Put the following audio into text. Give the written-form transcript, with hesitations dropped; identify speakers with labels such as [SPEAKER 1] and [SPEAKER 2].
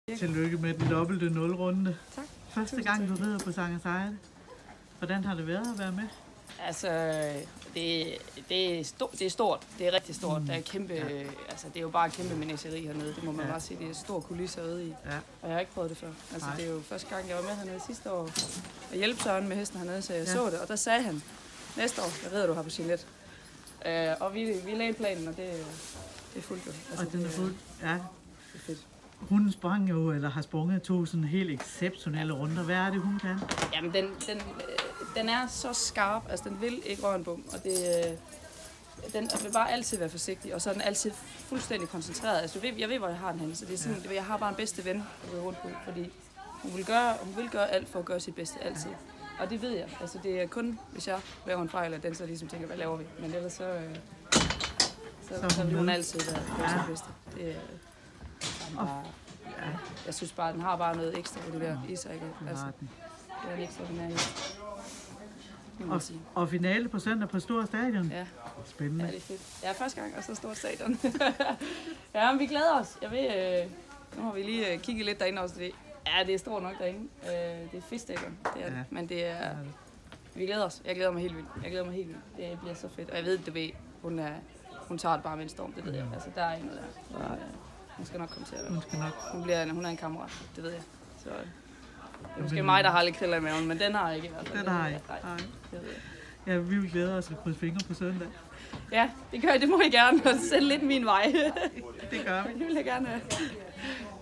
[SPEAKER 1] Tillykke med den dobbelte 0-runde.
[SPEAKER 2] Tak.
[SPEAKER 1] Første gang, du rider på Sankt Sejde. Hvordan har det været at være med?
[SPEAKER 2] Altså, det er stort. Det er rigtig stort. Der er kæmpe, altså, det er jo bare kæmpe menageri hernede. Det må man bare sige. Det er stor kulisse ude i. Ja. Og jeg har ikke prøvet det før. Altså, det er jo første gang, jeg var med hernede sidste år. Jeg hjalp Søren med hesten hernede, så jeg så det. Og der sagde han, næste år, jeg rider du her på Gillette. Og vi lagde planen, og det er fuldt. Altså,
[SPEAKER 1] og den er fuldt, ja.
[SPEAKER 2] Det er fedt.
[SPEAKER 1] Hun sprang jo, eller har sprunget 2 sådan helt exceptionelle runder. Hvad er det, hun kan?
[SPEAKER 2] Jamen, den er så skarp, altså den vil ikke røre en bum, og den vil bare altid være forsigtig, og så er den altid fuldstændig koncentreret. Altså, jeg ved, hvor jeg har den henne, så det er sådan, jeg har bare en bedste ven at gå rundt på, fordi hun vil gøre alt for at gøre sit bedste altid. Og det ved jeg. Altså, det er kun, hvis jeg laver en fejl, at den så ligesom tænker, hvad laver vi? Men ellers så vil hun altid være sit bedste. Det er bare, jeg synes bare, den har bare noget ekstra på det der i sig. Altså, det er en ekstraordinær hest.
[SPEAKER 1] Og finale på søndag på Stor Stadion.
[SPEAKER 2] Ja.
[SPEAKER 1] Spændende.
[SPEAKER 2] Ja, det er fedt. Ja, første gang, og så Stor Stadion. Ja, men vi glæder os. Jeg ved, nu har vi lige kigget lidt derinde også. Ja, det er stort nok derinde. Det er feststadion, det er det. Men det er... Vi glæder os. Jeg glæder mig helt vildt. Det bliver så fedt. Og jeg ved, du ved, hun tager det bare med en storm, det ved jeg. Altså, der er ikke noget der. Hun skal nok komme til at... Hun er en kammerat, det ved jeg. Så det er måske mig, der har lidt kriller i maven, men den har jeg ikke i hvert fald.
[SPEAKER 1] Den har jeg ikke. Nej.
[SPEAKER 2] Det ved jeg.
[SPEAKER 1] Ja, vi vil glæde os at krydse fingre på søndag.
[SPEAKER 2] Ja, det gør jeg. Det må I gerne. Og sende lidt min vej.
[SPEAKER 1] Det gør vi.
[SPEAKER 2] Det vil jeg gerne have.